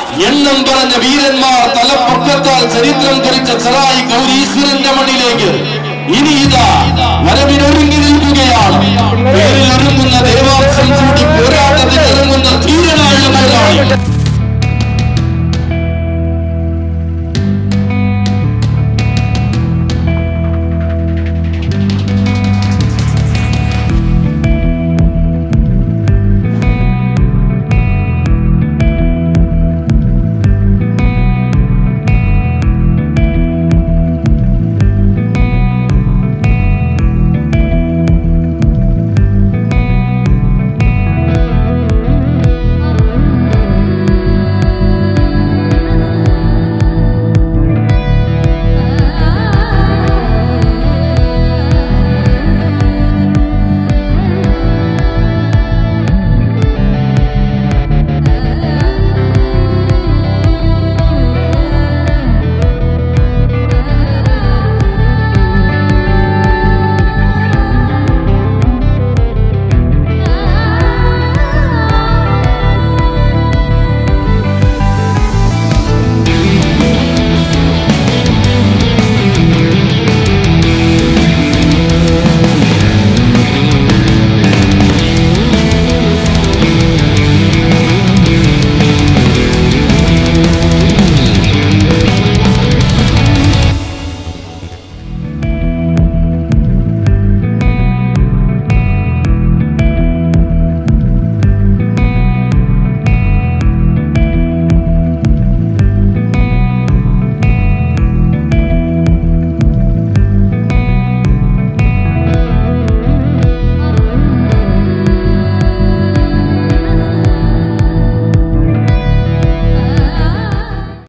എണ്ണം പറഞ്ഞ വീരന്മാർ തലപ്പൊക്കത്താൽ ചരിത്രം കുറിച്ച ചെറായി ഗൗരീശ്വരന്റെ മണ്ണിലേക്ക് ഇനി ഇതാ വരവിനൊരുങ്ങി നിൽക്കുകയാണ്. പേരിൽ ഒരുങ്ങുന്ന ദേവാംശം ചൂടി പോരാട്ടത്തിൽ ഇറങ്ങുന്ന ധീരനായ പോരാളി.